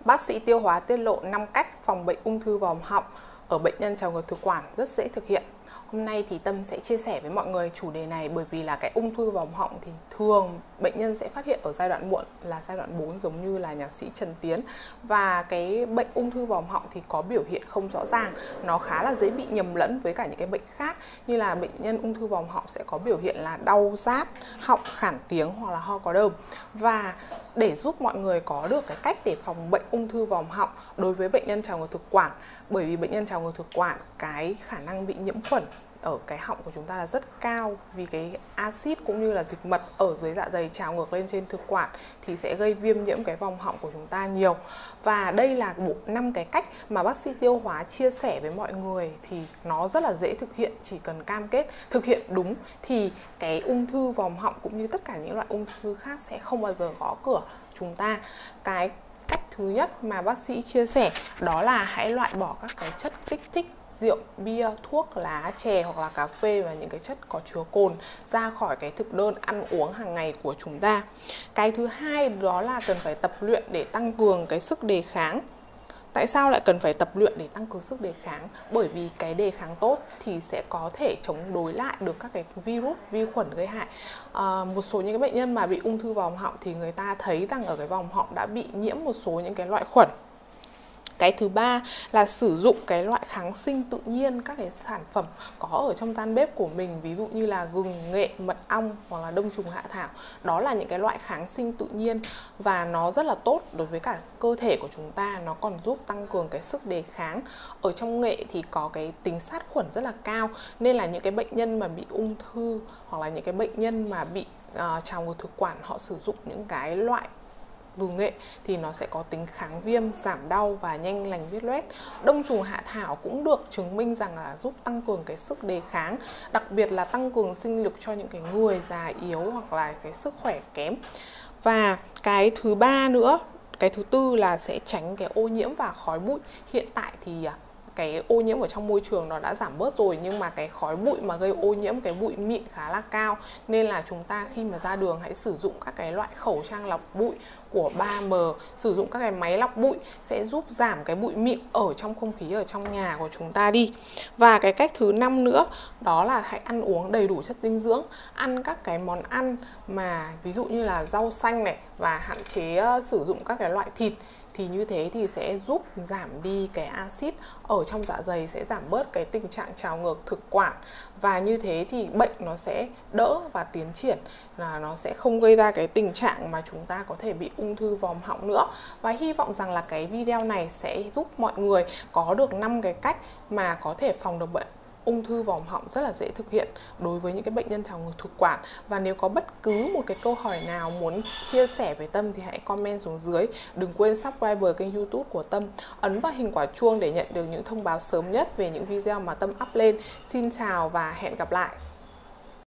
Bác sĩ tiêu hóa tiết lộ 5 cách phòng bệnh ung thư vòm họng ở bệnh nhân trào ngược thực quản rất dễ thực hiện. Hôm nay thì Tâm sẽ chia sẻ với mọi người chủ đề này bởi vì là cái ung thư vòm họng thì thường bệnh nhân sẽ phát hiện ở giai đoạn muộn là giai đoạn 4 giống như là nhạc sĩ Trần Tiến. Và cái bệnh ung thư vòm họng thì có biểu hiện không rõ ràng, nó khá là dễ bị nhầm lẫn với cả những cái bệnh khác, như là bệnh nhân ung thư vòm họng sẽ có biểu hiện là đau rát họng, khản tiếng hoặc là ho có đờm. Và để giúp mọi người có được cái cách để phòng bệnh ung thư vòm họng đối với bệnh nhân trào ngược thực quản, bởi vì bệnh nhân trào ngược thực quản cái khả năng bị nhiễm khuẩn ở cái họng của chúng ta là rất cao, vì cái axit cũng như là dịch mật ở dưới dạ dày trào ngược lên trên thực quản thì sẽ gây viêm nhiễm cái vòng họng của chúng ta nhiều. Và đây là bộ 5 cái cách mà bác sĩ tiêu hóa chia sẻ với mọi người, thì nó rất là dễ thực hiện, chỉ cần cam kết thực hiện đúng thì cái ung thư vòm họng cũng như tất cả những loại ung thư khác sẽ không bao giờ gõ cửa chúng ta. Cái cách thứ nhất mà bác sĩ chia sẻ đó là hãy loại bỏ các cái chất kích thích, rượu, bia, thuốc lá, chè hoặc là cà phê và những cái chất có chứa cồn ra khỏi cái thực đơn ăn uống hàng ngày của chúng ta. Cái thứ hai đó là cần phải tập luyện để tăng cường cái sức đề kháng. Tại sao lại cần phải tập luyện để tăng cường sức đề kháng? Bởi vì cái đề kháng tốt thì sẽ có thể chống đối lại được các cái virus, vi khuẩn gây hại. Một số những cái bệnh nhân mà bị ung thư vòm họng thì người ta thấy rằng ở cái vòm họng đã bị nhiễm một số những cái loại khuẩn. Cái thứ ba là sử dụng cái loại kháng sinh tự nhiên, các cái sản phẩm có ở trong gian bếp của mình, ví dụ như là gừng, nghệ, mật ong hoặc là đông trùng hạ thảo. Đó là những cái loại kháng sinh tự nhiên và nó rất là tốt đối với cả cơ thể của chúng ta, nó còn giúp tăng cường cái sức đề kháng. Ở trong nghệ thì có cái tính sát khuẩn rất là cao, nên là những cái bệnh nhân mà bị ung thư hoặc là những cái bệnh nhân mà bị trào ngược thực quản, họ sử dụng những cái loại gừng nghệ thì nó sẽ có tính kháng viêm, giảm đau và nhanh lành viết loét. Đông trùng hạ thảo cũng được chứng minh rằng là giúp tăng cường cái sức đề kháng, đặc biệt là tăng cường sinh lực cho những cái người già yếu hoặc là cái sức khỏe kém. Và cái thứ ba nữa, cái thứ tư là sẽ tránh cái ô nhiễm và khói bụi. Hiện tại thì cái ô nhiễm ở trong môi trường nó đã giảm bớt rồi, nhưng mà cái khói bụi mà gây ô nhiễm, cái bụi mịn khá là cao, nên là chúng ta khi mà ra đường hãy sử dụng các cái loại khẩu trang lọc bụi của 3M, sử dụng các cái máy lọc bụi sẽ giúp giảm cái bụi mịn ở trong không khí ở trong nhà của chúng ta đi. Và cái cách thứ 5 nữa đó là hãy ăn uống đầy đủ chất dinh dưỡng, ăn các cái món ăn mà ví dụ như là rau xanh này, và hạn chế sử dụng các cái loại thịt. Thì như thế thì sẽ giúp giảm đi cái axit ở trong dạ dày, sẽ giảm bớt cái tình trạng trào ngược thực quản. Và như thế thì bệnh nó sẽ đỡ và tiến triển, là nó sẽ không gây ra cái tình trạng mà chúng ta có thể bị ung thư vòm họng nữa. Và hy vọng rằng là cái video này sẽ giúp mọi người có được 5 cái cách mà có thể phòng được bệnh ung thư vòm họng rất là dễ thực hiện đối với những cái bệnh nhân trào ngược thực quản. Và nếu có bất cứ một cái câu hỏi nào muốn chia sẻ với Tâm thì hãy comment xuống dưới. Đừng quên subscribe kênh YouTube của Tâm, ấn vào hình quả chuông để nhận được những thông báo sớm nhất về những video mà Tâm up lên. Xin chào và hẹn gặp lại.